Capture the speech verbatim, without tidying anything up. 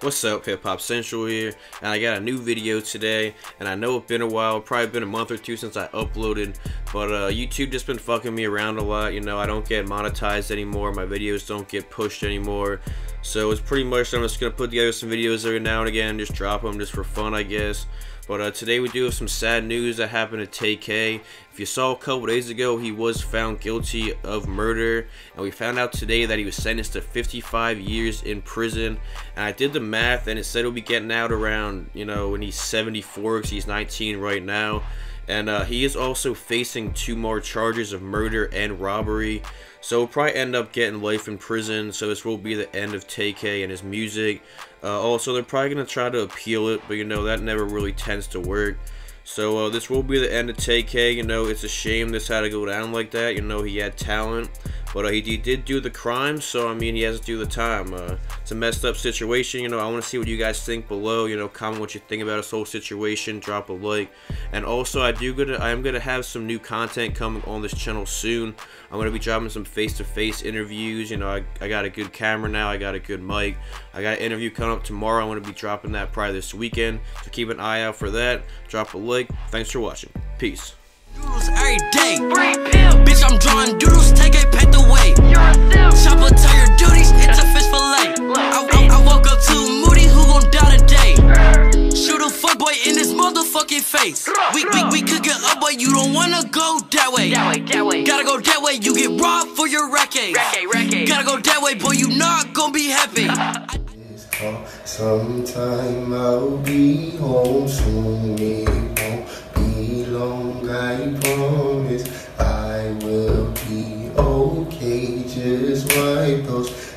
What's up, Hip Hop Central here, and I got a new video today, and I know it's been a while, probably been a month or two since I uploaded, but uh, YouTube just been fucking me around a lot. You know, I don't get monetized anymore, my videos don't get pushed anymore, so it's pretty much I'm just gonna put together some videos every now and again, just drop them just for fun, I guess. But uh, today we do have some sad news that happened to Tay K. If you saw a couple days ago, he was found guilty of murder, and we found out today that he was sentenced to fifty-five years in prison. And I did the math, and it said he'll be getting out around, you know, when he's seventy-four, because he's nineteen right now. And uh, he is also facing two more charges of murder and robbery. So he'll probably end up getting life in prison. So this will be the end of Tay K and his music. Uh, also, they're probably going to try to appeal it, but you know, that never really tends to work. So uh, this will be the end of Tay K. You know, it's a shame this had to go down like that. You know, he had talent, but uh, he, he did do the crime, so I mean, he has to do the time. Uh, it's a messed up situation. You know, I want to see what you guys think below. You know, comment what you think about this whole situation. Drop a like, and also I do gonna I am gonna have some new content coming on this channel soon. I'm gonna be dropping some face-to-face interviews. You know, I, I got a good camera now. I got a good mic. I got an interview coming up tomorrow. I'm gonna be dropping that probably this weekend, so keep an eye out for that. Drop a like. Thanks for watching. Peace. Doodles every day. Bitch, I'm drawing doodles, take a pet away. Chopper, tell your duties, it's a fish fillet. I, I, I woke up to Moody, who gon' die today. Shoot a fuckboy in his motherfucking face. We, we, we could get up, but you don't wanna go that way. That way, that way. Gotta go that way, you get robbed for your racket. Gotta go that way, boy, you not gon' be happy. Sometime I'll be home soon, it won't be long, I promise. I will be okay, just wipe those